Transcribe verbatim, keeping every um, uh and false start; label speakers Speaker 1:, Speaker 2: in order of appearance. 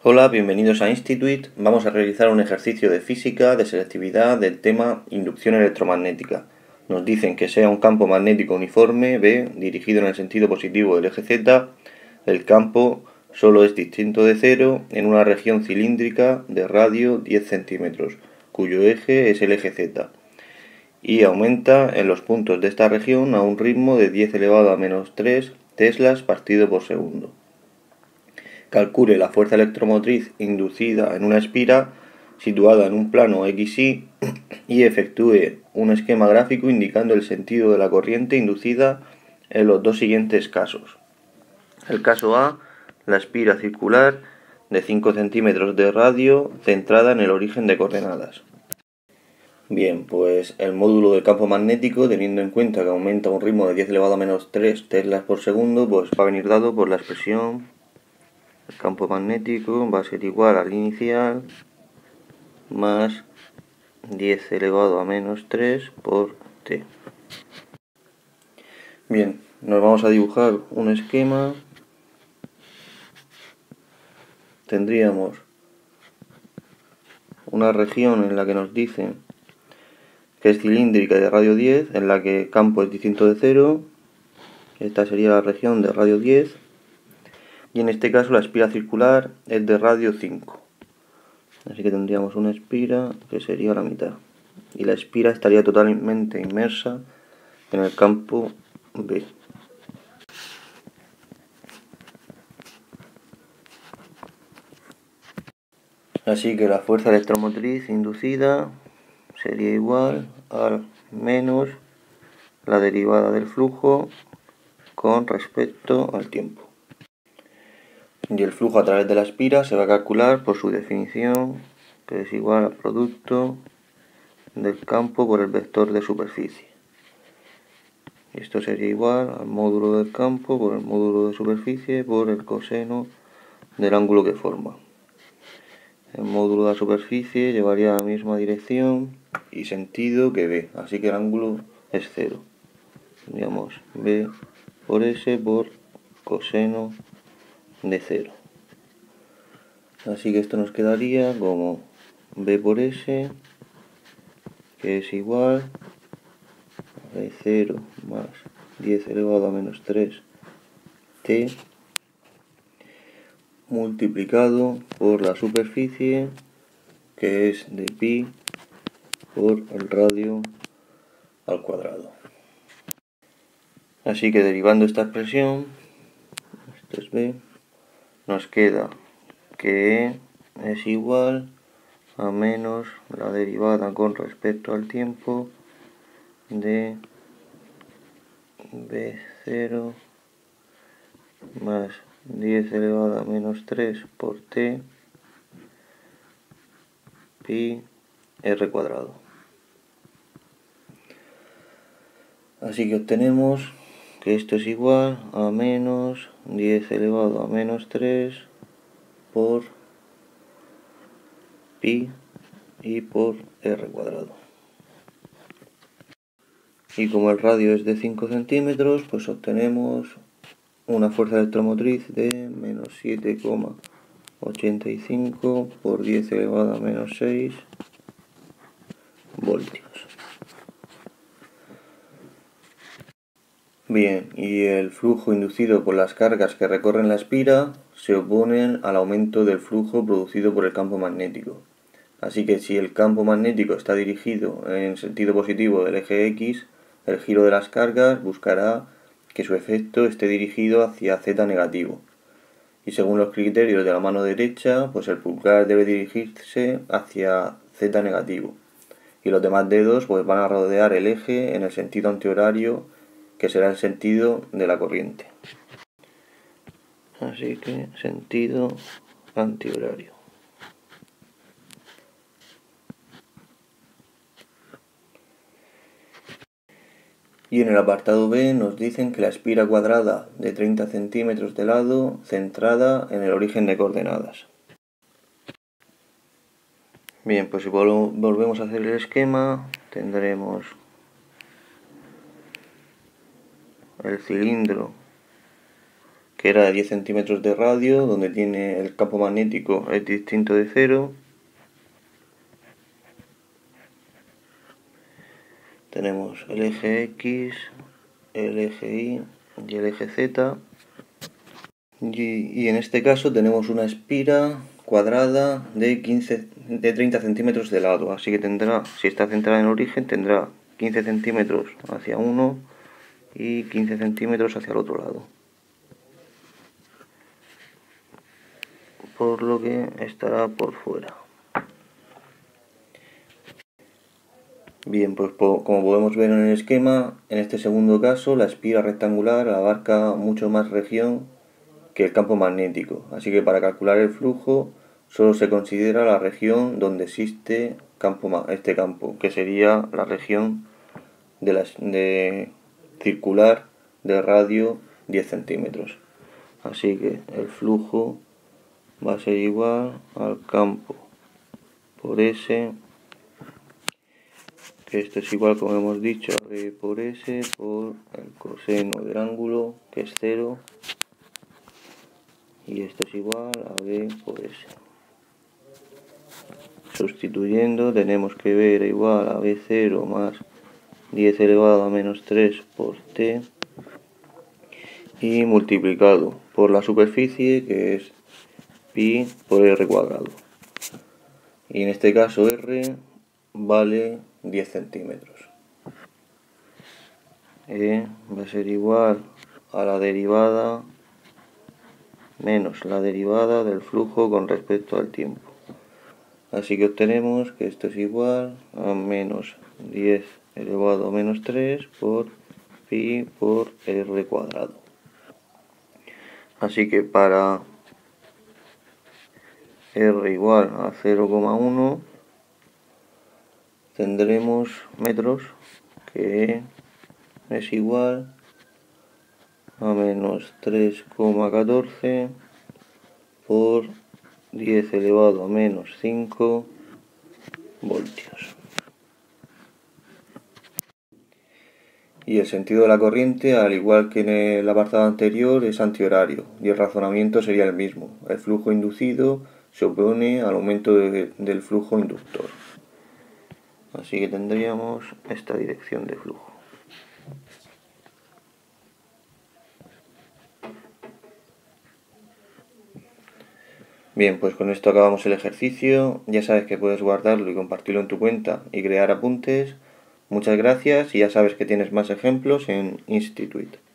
Speaker 1: Hola, bienvenidos a Instituit. Vamos a realizar un ejercicio de física de selectividad del tema inducción electromagnética. Nos dicen que sea un campo magnético uniforme B dirigido en el sentido positivo del eje Z. El campo solo es distinto de cero en una región cilíndrica de radio diez centímetros, cuyo eje es el eje Z, y aumenta en los puntos de esta región a un ritmo de diez elevado a menos tres teslas partido por segundo. Calcule la fuerza electromotriz inducida en una espira situada en un plano equis y y efectúe un esquema gráfico indicando el sentido de la corriente inducida en los dos siguientes casos. El caso A, la espira circular de cinco centímetros de radio centrada en el origen de coordenadas. Bien, pues el módulo del campo magnético, teniendo en cuenta que aumenta a un ritmo de diez elevado a menos tres teslas por segundo, pues va a venir dado por la expresión: el campo magnético va a ser igual al inicial más diez elevado a menos tres por T. Bien, nos vamos a dibujar un esquema. Tendríamos una región en la que nos dicen que es cilíndrica y de radio diez, en la que el campo es distinto de cero. Esta sería la región de radio diez. Y en este caso la espira circular es de radio cinco. Así que tendríamos una espira que sería la mitad. Y la espira estaría totalmente inmersa en el campo B. Así que la fuerza electromotriz inducida sería igual a menos la derivada del flujo con respecto al tiempo. Y el flujo a través de la espira se va a calcular por su definición, que es igual al producto del campo por el vector de superficie. Y esto sería igual al módulo del campo por el módulo de superficie por el coseno del ángulo que forma. El módulo de la superficie llevaría a la misma dirección y sentido que B, así que el ángulo es cero. Tendríamos B por S por coseno de cero. Así que esto nos quedaría como B por S, que es igual a B cero más diez elevado a menos tres T multiplicado por la superficie, que es de pi por el radio al cuadrado. Así que derivando esta expresión, esto es B, nos queda que E es igual a menos la derivada con respecto al tiempo de B cero más diez elevado a menos tres por T pi R cuadrado. Así que obtenemos que esto es igual a menos diez elevado a menos tres por pi y por R cuadrado. Y como el radio es de cinco centímetros, pues obtenemos una fuerza electromotriz de menos siete coma ochenta y cinco por diez elevado a menos seis voltios. Bien, y el flujo inducido por las cargas que recorren la espira se oponen al aumento del flujo producido por el campo magnético. Así que si el campo magnético está dirigido en sentido positivo del eje X, el giro de las cargas buscará que su efecto esté dirigido hacia Z negativo. Y según los criterios de la mano derecha, pues el pulgar debe dirigirse hacia Z negativo. Y los demás dedos pues van a rodear el eje en el sentido antihorario, que será el sentido de la corriente. Así que sentido antihorario. Y en el apartado B nos dicen que la espira cuadrada de treinta centímetros de lado centrada en el origen de coordenadas. Bien, pues si volvemos a hacer el esquema, tendremos el cilindro que era de diez centímetros de radio, donde tiene el campo magnético es distinto de cero. Tenemos el eje X, el eje Y y el eje Z. Y, y en este caso tenemos una espira cuadrada de, quince, de treinta centímetros de lado, así que tendrá, si está centrada en el origen, tendrá quince centímetros hacia uno y quince centímetros hacia el otro lado, por lo que estará por fuera. Bien, pues como podemos ver en el esquema, en este segundo caso la espira rectangular abarca mucho más región que el campo magnético, así que para calcular el flujo solo se considera la región donde existe campo, este campo, que sería la región de, la, de circular de radio diez centímetros. Así que el flujo va a ser igual al campo por S, que esto es igual, como hemos dicho, a B por S por el coseno del ángulo, que es cero, y esto es igual a B por S. Sustituyendo tenemos que B era igual a B cero más diez elevado a menos tres por T, y multiplicado por la superficie, que es pi por R cuadrado. Y en este caso R vale diez centímetros. E va a ser igual a la derivada menos la derivada del flujo con respecto al tiempo. Así que obtenemos que esto es igual a menos diez elevado a menos tres por pi por R cuadrado. Así que para R igual a cero coma uno tendremos metros, que es igual a menos tres coma catorce por diez elevado a menos cinco voltios. Y el sentido de la corriente, al igual que en el apartado anterior, es antihorario, y el razonamiento sería el mismo. El flujo inducido se opone al aumento de, del flujo inductor. Así que tendríamos esta dirección de flujo. Bien, pues con esto acabamos el ejercicio. Ya sabes que puedes guardarlo y compartirlo en tu cuenta y crear apuntes. Muchas gracias, y ya sabes que tienes más ejemplos en Institute.